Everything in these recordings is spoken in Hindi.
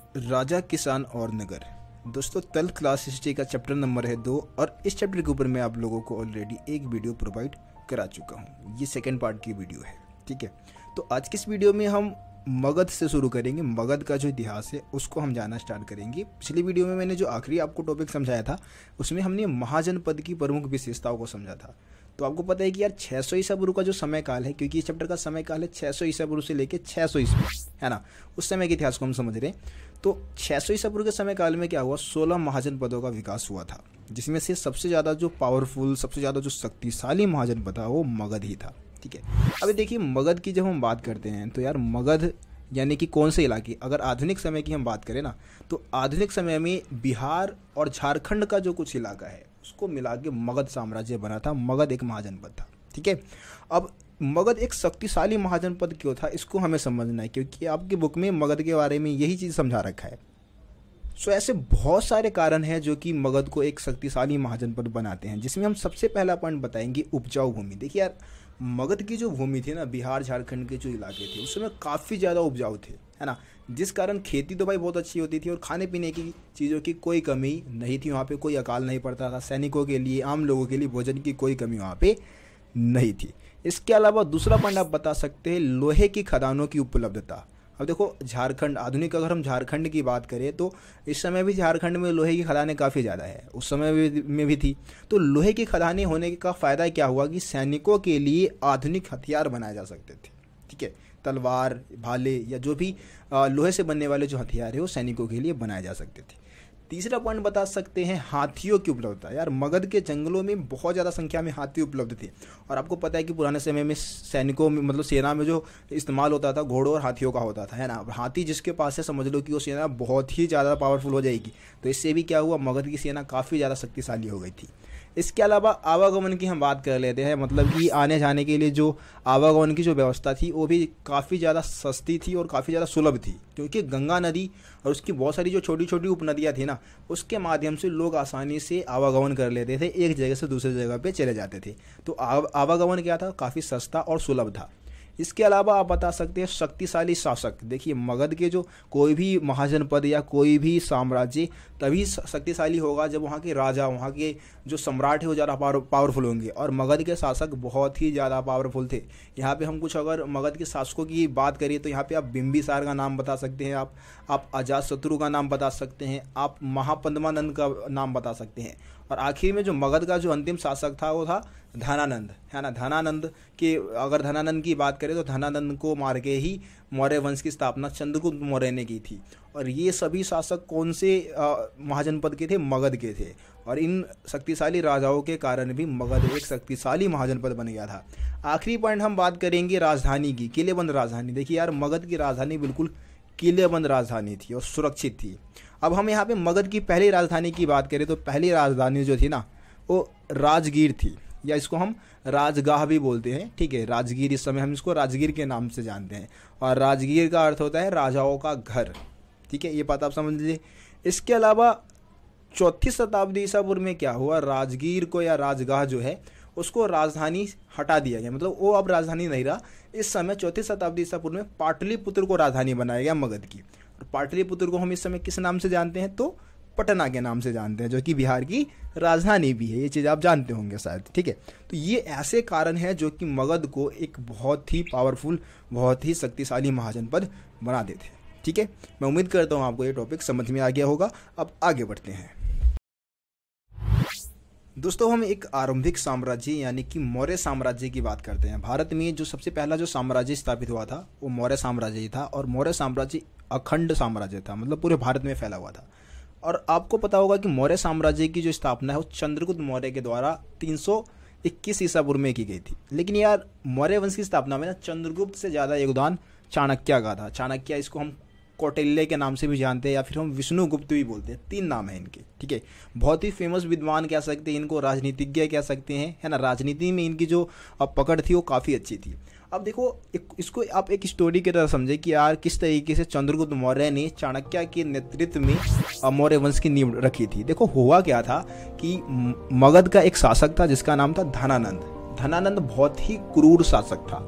राजा, किसान और नगर। दोस्तों 12th क्लास हिस्ट्री का चैप्टर नंबर है 2 और इस चैप्टर के ऊपर मैं आप लोगों को ऑलरेडी एक वीडियो प्रोवाइड करा चुका हूँ। ये सेकंड पार्ट की वीडियो है, ठीक है। तो आज की इस वीडियो में हम मगध से शुरू करेंगे। मगध का जो इतिहास है उसको हम जानना स्टार्ट करेंगे। पिछली वीडियो में मैंने जो आखिरी आपको टॉपिक समझाया था उसमें हमने महाजनपद की प्रमुख विशेषताओं को समझा था। तो आपको पता है कि यार 600 ईसा पूर्व का जो समय काल है, क्योंकि इस चैप्टर का समय काल है 600 ईसा पूर्व से लेकर 600 ईस्वी, है ना, उस समय के इतिहास को हम समझ रहे हैं। तो 600 ईसा पूर्व के समय काल में क्या हुआ, 16 महाजनपदों का विकास हुआ था, जिसमें से सबसे ज़्यादा जो पावरफुल, सबसे ज़्यादा जो शक्तिशाली महाजनपद था वो मगध ही था, ठीक है। अभी देखिए मगध की जब हम बात करते हैं तो यार मगध यानी कि कौन से इलाके, अगर आधुनिक समय की हम बात करें ना तो आधुनिक समय में बिहार और झारखंड का जो कुछ इलाका है उसको मिला के मगध साम्राज्य बना था। मगध एक महाजनपद था, ठीक है। अब मगध एक शक्तिशाली महाजनपद क्यों था इसको हमें समझना है, क्योंकि आपकी बुक में मगध के बारे में यही चीज़ समझा रखा है। सो ऐसे बहुत सारे कारण हैं जो कि मगध को एक शक्तिशाली महाजनपद बनाते हैं, जिसमें हम सबसे पहला पॉइंट बताएंगे उपजाऊ भूमि। देखिए यार मगध की जो भूमि थी ना, बिहार झारखंड के जो इलाके थे उसमें काफ़ी ज़्यादा उपजाऊ थे, है ना, जिस कारण खेती तो भाई बहुत अच्छी होती थी और खाने पीने की चीज़ों की कोई कमी नहीं थी। वहाँ पे कोई अकाल नहीं पड़ता था। सैनिकों के लिए, आम लोगों के लिए भोजन की कोई कमी वहाँ पे नहीं थी। इसके अलावा दूसरा पॉइंट आप बता सकते हैं लोहे की खदानों की उपलब्धता। अब देखो झारखंड, आधुनिक अगर हम झारखंड की बात करें तो इस समय भी झारखंड में लोहे की खदानें काफ़ी ज़्यादा है, उस समय में भी थी। तो लोहे की खदानें होने का फ़ायदा क्या हुआ कि सैनिकों के लिए आधुनिक हथियार बनाए जा सकते थे, ठीक है। तलवार, भाले या जो भी लोहे से बनने वाले जो हथियार है वो सैनिकों के लिए बनाए जा सकते थे। तीसरा पॉइंट बता सकते हैं हाथियों की उपलब्धता। यार मगध के जंगलों में बहुत ज़्यादा संख्या में हाथी उपलब्ध थे और आपको पता है कि पुराने समय में सैनिकों में, मतलब सेना में जो इस्तेमाल होता था घोड़ों और हाथियों का होता था, है ना। हाथी जिसके पास है समझ लो कि वो सेना बहुत ही ज़्यादा पावरफुल हो जाएगी। तो इससे भी क्या हुआ, मगध की सेना काफ़ी ज़्यादा शक्तिशाली हो गई थी। इसके अलावा आवागमन की हम बात कर लेते हैं, मतलब कि आने जाने के लिए जो आवागमन की जो व्यवस्था थी वो भी काफ़ी ज़्यादा सस्ती थी और काफ़ी ज़्यादा सुलभ थी, क्योंकि गंगा नदी और उसकी बहुत सारी जो छोटी छोटी उपनदियाँ थी ना, उसके माध्यम से लोग आसानी से आवागमन कर लेते थे, एक जगह से दूसरी जगह पे चले जाते थे। तो आवागमन क्या था, काफ़ी सस्ता और सुलभ था। इसके अलावा आप बता सकते हैं शक्तिशाली शासक। देखिए मगध के जो कोई भी महाजनपद या कोई भी साम्राज्य तभी शक्तिशाली होगा जब वहाँ के राजा, वहाँ के जो सम्राट है वो ज़्यादा पावरफुल होंगे, और मगध के शासक बहुत ही ज़्यादा पावरफुल थे। यहाँ पे हम कुछ अगर मगध के शासकों की बात करें तो यहाँ पे आप बिंबिसार का नाम बता सकते हैं, आप अजातशत्रु का नाम बता सकते हैं, आप महापद्मानंद का नाम बता सकते हैं, और आखिर में जो मगध का जो अंतिम शासक था वो था धनानंद, है ना। धनानंद के, अगर धनानंद की बात करें तो धनानंद को मार के ही मौर्य वंश की स्थापना चंद्रगुप्त मौर्य ने की थी। और ये सभी शासक कौन से महाजनपद के थे, मगध के थे। और इन शक्तिशाली राजाओं के कारण भी मगध एक शक्तिशाली महाजनपद बन गया था। आखिरी पॉइंट हम बात करेंगे राजधानी की, किलेबंद राजधानी। देखिए यार मगध की राजधानी बिल्कुल किलेबंद राजधानी थी और सुरक्षित थी। अब हम यहाँ पे मगध की पहली राजधानी की बात करें तो पहली राजधानी जो थी ना वो राजगीर थी, या इसको हम राजगाह भी बोलते हैं, ठीक है। राजगीर, इस समय हम इसको राजगीर के नाम से जानते हैं, और राजगीर का अर्थ होता है राजाओं का घर, ठीक है। ये बात आप समझ लीजिए। इसके अलावा 4वीं शताब्दी ईसा पूर्व में क्या हुआ, राजगीर को या राजगाह जो है उसको राजधानी हटा दिया गया, मतलब वो अब राजधानी नहीं रहा। इस समय 4वीं शताब्दी ईसा पूर्व में पाटलिपुत्र को राजधानी बनाया गया मगध की। और पाटलिपुत्र को हम इस समय किस नाम से जानते हैं, तो पटना के नाम से जानते हैं, जो कि बिहार की राजधानी भी है। ये चीज़ आप जानते होंगे शायद, ठीक है। तो ये ऐसे कारण हैं जो कि मगध को एक बहुत ही पावरफुल, बहुत ही शक्तिशाली महाजनपद बना देते हैं, ठीक है। मैं उम्मीद करता हूँ आपको ये टॉपिक समझ में आ गया होगा। अब आगे बढ़ते हैं दोस्तों। हम एक आरंभिक साम्राज्य यानी कि मौर्य साम्राज्य की बात करते हैं। भारत में जो सबसे पहला जो साम्राज्य स्थापित हुआ था वो मौर्य साम्राज्य ही था, और मौर्य साम्राज्य अखंड साम्राज्य था, मतलब पूरे भारत में फैला हुआ था। और आपको पता होगा कि मौर्य साम्राज्य की जो स्थापना है वो चंद्रगुप्त मौर्य के द्वारा 321 ईसा पूर्व में की गई थी। लेकिन यार मौर्य वंश की स्थापना में ना चंद्रगुप्त से ज़्यादा योगदान चाणक्य का था। चाणक्य, इसको हम कौटिल्य के नाम से भी जानते हैं या फिर हम विष्णुगुप्त भी बोलते हैं, 3 नाम है इनके, ठीक है। बहुत ही फेमस विद्वान कह सकते हैं इनको, राजनीतिज्ञ कह सकते हैं, है ना। राजनीति में इनकी जो पकड़ थी वो काफ़ी अच्छी थी। अब देखो इसको आप एक स्टोरी की तरह समझे कि यार किस तरीके से चंद्रगुप्त मौर्य ने चाणक्य के नेतृत्व में मौर्य वंश की नींव रखी थी। देखो हुआ क्या था कि मगध का एक शासक था जिसका नाम था धनानंद। धनानंद बहुत ही क्रूर शासक था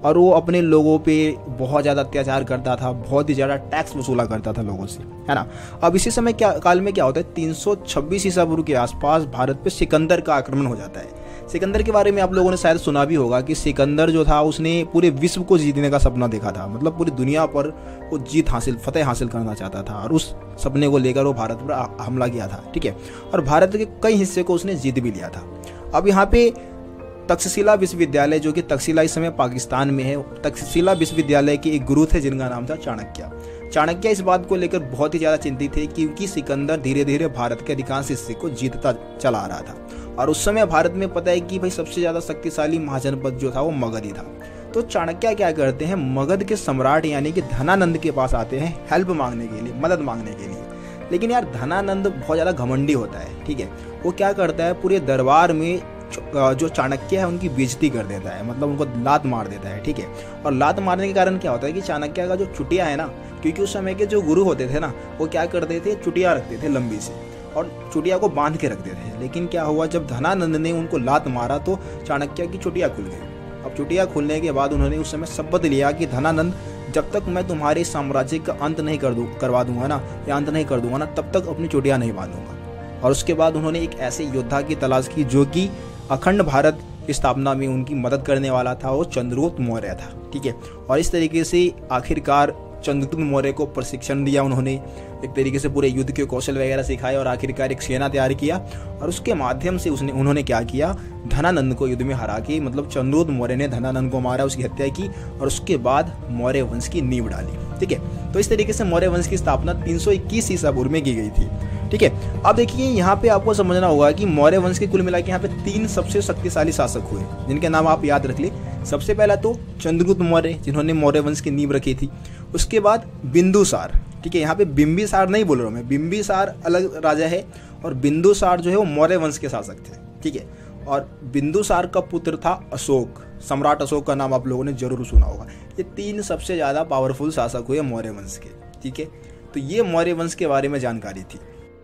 और वो अपने लोगों पे बहुत ज़्यादा अत्याचार करता था, बहुत ही ज़्यादा टैक्स वसूला करता था लोगों से, है ना। अब इसी समय काल में क्या होता है, 326 ईसा पूर्व के आसपास भारत पे सिकंदर का आक्रमण हो जाता है। सिकंदर के बारे में आप लोगों ने शायद सुना भी होगा कि सिकंदर जो था उसने पूरे विश्व को जीतने का सपना देखा था, मतलब पूरी दुनिया पर वो फतेह हासिल करना चाहता था, और उस सपने को लेकर वो भारत पर हमला किया था, ठीक है। और भारत के कई हिस्से को उसने जीत भी लिया था। अब यहाँ पे तक्षशिला विश्वविद्यालय, जो कि तक्षशिला इस समय पाकिस्तान में है, तक्षशिला विश्वविद्यालय के एक गुरु थे जिनका नाम था चाणक्य। चाणक्य इस बात को लेकर बहुत ही ज़्यादा चिंतित थे क्योंकि सिकंदर धीरे धीरे भारत के अधिकांश हिस्से को जीतता चला आ रहा था, और उस समय भारत में पता है कि भाई सबसे ज़्यादा शक्तिशाली महाजनपद जो था वो मगध ही था। तो चाणक्य क्या करते हैं, मगध के सम्राट यानी कि धनानंद के पास आते हैं हेल्प मांगने के लिए, मदद मांगने के लिए। लेकिन यार धनानंद बहुत ज़्यादा घमंडी होता है, ठीक है। वो क्या करता है, पूरे दरबार में जो चाणक्य है उनकी बेइज्जती कर देता है, मतलब उनको लात मार देता है, ठीक है। और लात मारने के कारण क्या होता है कि चाणक्य का जो चुटिया है ना, क्योंकि उस समय के जो गुरु होते थे ना, वो क्या करते थे, चुटिया रखते थे लंबी सी, और चुटिया को बांध के रखते थे। लेकिन क्या हुआ, जब धनानंद ने उनको लात मारा तो चाणक्य की चुटिया खुल गई। अब चुटिया खुलने के बाद उन्होंने उस समय शपथ लिया कि धनानंद, जब तक मैं तुम्हारे साम्राज्य का अंत नहीं करवा दूंगा ना, या अंत नहीं कर दूंगा ना, तब तक अपनी चुटिया नहीं बांधूंगा। और उसके बाद उन्होंने एक ऐसे योद्धा की तलाश की जो कि अखंड भारत की स्थापना में उनकी मदद करने वाला था, वो चंद्रगुप्त मौर्य था, ठीक है। और इस तरीके से आखिरकार चंद्रगुप्त मौर्य को प्रशिक्षण दिया उन्होंने, एक तरीके से पूरे युद्ध के कौशल वगैरह सिखाए, और आखिरकार एक सेना तैयार किया, और उसके माध्यम से उन्होंने क्या किया, धनानंद को युद्ध में हरा के, मतलब चंद्रगुप्त मौर्य ने धनानंद को मारा, उसकी हत्या की, और उसके बाद मौर्य वंश की नींव डाली, ठीक है। तो इस तरीके से मौर्य वंश की स्थापना 321 ईसा पूर्व में की गई थी, ठीक है। अब देखिए यहाँ पे आपको समझना होगा कि मौर्य वंश के कुल मिला के यहाँ पे 3 सबसे शक्तिशाली शासक हुए, जिनके नाम आप याद रख ले। सबसे पहला तो चंद्रगुप्त मौर्य, जिन्होंने मौर्य वंश की नींव रखी थी। उसके बाद बिंदुसार, ठीक है, यहाँ पे बिंबिसार नहीं बोल रहा हूँ मैं, बिंबिसार अलग राजा है, और बिंदुसार जो है वो मौर्य वंश के शासक थे, ठीक है। और बिंदुसार का पुत्र था अशोक, सम्राट अशोक का नाम आप लोगों ने जरूर सुना होगा। ये 3 सबसे ज़्यादा पावरफुल शासक हुए मौर्य वंश के, ठीक है। तो ये मौर्य वंश के बारे में जानकारी थी।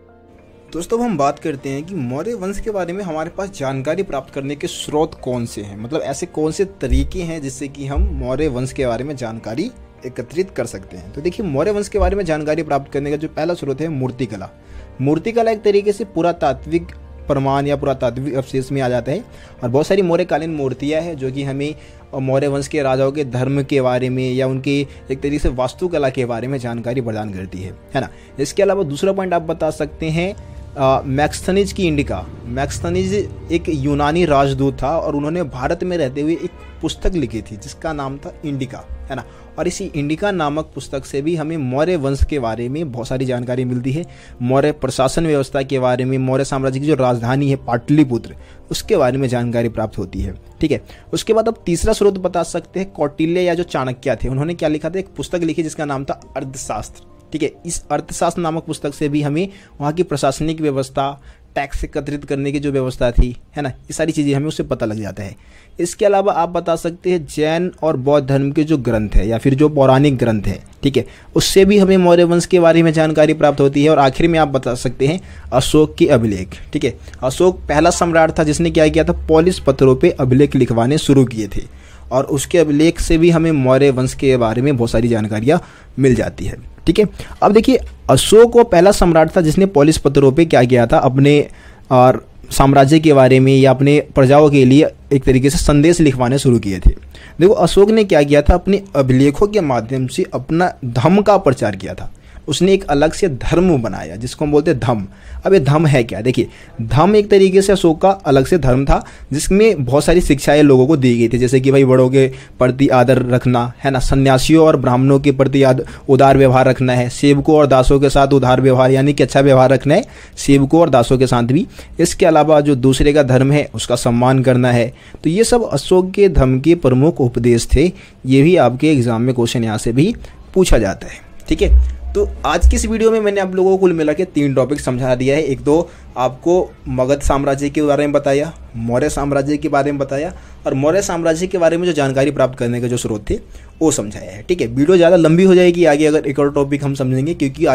दोस्तों हम बात करते हैं कि मौर्य वंश के बारे में हमारे पास जानकारी प्राप्त करने के स्रोत कौन से हैं, मतलब ऐसे कौन से तरीके हैं जिससे कि हम मौर्य वंश के बारे में जानकारी एकत्रित कर सकते हैं। तो देखिए मौर्य वंश के बारे में जानकारी प्राप्त करने का जो पहला स्रोत है मूर्तिकला। मूर्तिकला एक तरीके से पुरातात्विक प्रमाण या पुरातात्विक अवशेष में आ जाता है, और बहुत सारी मौर्यकालीन मूर्तियाँ हैं जो कि हमें मौर्य वंश के राजाओं के धर्म के बारे में या उनके एक तरीके से वास्तुकला के बारे में जानकारी प्रदान करती है ना। इसके अलावा दूसरा पॉइंट आप बता सकते हैं मैक्सथनीज की इंडिका। मैक्सथनीज एक यूनानी राजदूत था, और उन्होंने भारत में रहते हुए एक पुस्तक लिखी थी जिसका नाम था इंडिका, है ना। और इसी इंडिका नामक पुस्तक से भी हमें मौर्य वंश के बारे में बहुत सारी जानकारी मिलती है। मौर्य प्रशासन व्यवस्था के बारे में, मौर्य साम्राज्य की जो राजधानी है पाटलिपुत्र, उसके बारे में जानकारी प्राप्त होती है, ठीक है। उसके बाद अब तीसरा स्रोत बता सकते हैं कौटिल्य या जो चाणक्य थे, उन्होंने क्या लिखा था, एक पुस्तक लिखी जिसका नाम था अर्थशास्त्र, ठीक है। इस अर्थशास्त्र नामक पुस्तक से भी हमें वहाँ की प्रशासनिक व्यवस्था, टैक्स एकत्रित करने की जो व्यवस्था थी, है ना, ये सारी चीज़ें हमें उससे पता लग जाता है। इसके अलावा आप बता सकते हैं जैन और बौद्ध धर्म के जो ग्रंथ है या फिर जो पौराणिक ग्रंथ है, ठीक है, उससे भी हमें मौर्य वंश के बारे में जानकारी प्राप्त होती है। और आखिर में आप बता सकते हैं अशोक के अभिलेख, ठीक है। अशोक पहला सम्राट था जिसने क्या किया था, पॉलिश पत्थरों पर अभिलेख लिखवाने शुरू किए थे, और उसके अभिलेख से भी हमें मौर्य वंश के बारे में बहुत सारी जानकारियाँ मिल जाती है, ठीक है। अब देखिए अशोक वो पहला सम्राट था जिसने पॉलिश पत्थरों पे क्या किया था, अपने और साम्राज्य के बारे में या अपने प्रजाओं के लिए एक तरीके से संदेश लिखवाने शुरू किए थे। देखो अशोक ने क्या किया था, अपने अभिलेखों के माध्यम से अपना धर्म का प्रचार किया था। उसने एक अलग से धर्म बनाया जिसको हम बोलते हैं धम्म। अब ये धम्म है क्या, देखिए धम्म एक तरीके से अशोक का अलग से धर्म था जिसमें बहुत सारी शिक्षाएं लोगों को दी गई थी, जैसे कि भाई बड़ों के प्रति आदर रखना, है ना, सन्यासियों और ब्राह्मणों के प्रति उदार व्यवहार रखना है, सेवकों और दासों के साथ उदार व्यवहार यानी कि अच्छा व्यवहार रखना है सेवकों और दासों के साथ भी। इसके अलावा जो दूसरे का धर्म है उसका सम्मान करना है। तो ये सब अशोक के धर्म के प्रमुख उपदेश थे। ये भी आपके एग्जाम में क्वेश्चन यहाँ से भी पूछा जाता है, ठीक है। तो आज की इस वीडियो में मैंने आप लोगों को कुल मिला के 3 टॉपिक समझा दिया है। एक तो आपको मगध साम्राज्य के बारे में बताया, मौर्य साम्राज्य के बारे में बताया, और मौर्य साम्राज्य के बारे में जो जानकारी प्राप्त करने के जो स्रोत थे वो समझाया है, ठीक है। वीडियो ज़्यादा लंबी हो जाएगी आगे अगर एक और टॉपिक हम समझेंगे, क्योंकि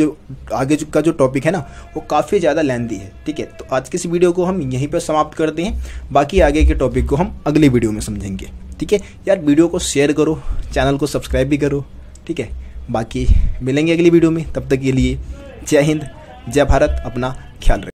आगे का जो टॉपिक है ना वो काफ़ी ज़्यादा लेंथी है, ठीक है। तो आज की इस वीडियो को हम यहीं पर समाप्त करते हैं, बाकी आगे के टॉपिक को हम अगली वीडियो में समझेंगे। ठीक है यार, वीडियो को शेयर करो, चैनल को सब्सक्राइब भी करो, ठीक है। बाकी मिलेंगे अगली वीडियो में, तब तक के लिए जय हिंद, जय भारत, अपना ख्याल रखें।